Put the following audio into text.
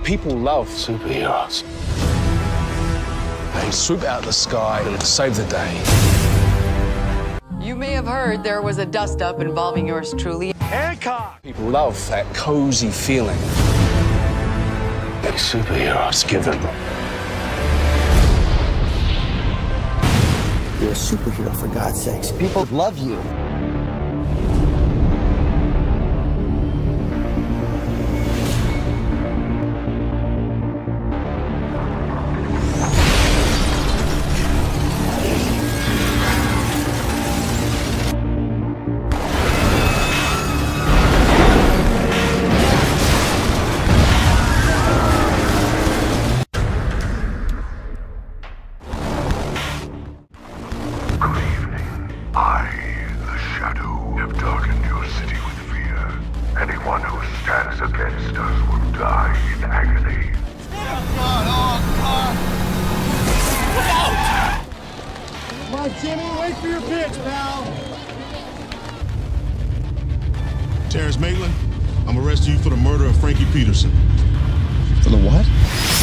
People love superheroes. They swoop out of the sky and save the day. You may have heard there was a dust-up involving yours truly. Hancock! People love that cozy feeling that superheroes give them. You're a superhero, for God's sakes. People love you. Anyone who stands against us will die in agony. Come on, Jimmy, wait for your pitch, pal. Terrence Maitland, I'm arresting you for the murder of Frankie Peterson. For the what?